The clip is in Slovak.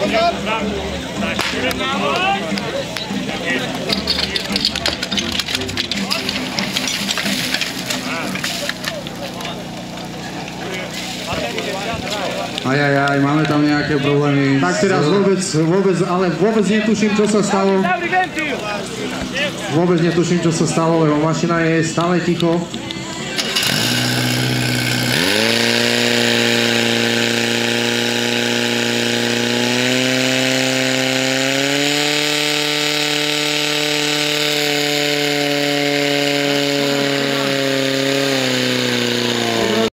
Ajajaj, máme tam nejaké problémy. Tak teraz vôbec netuším, čo sa stalo. Vôbec netuším, čo sa stalo, lebo mašina je stále ticho.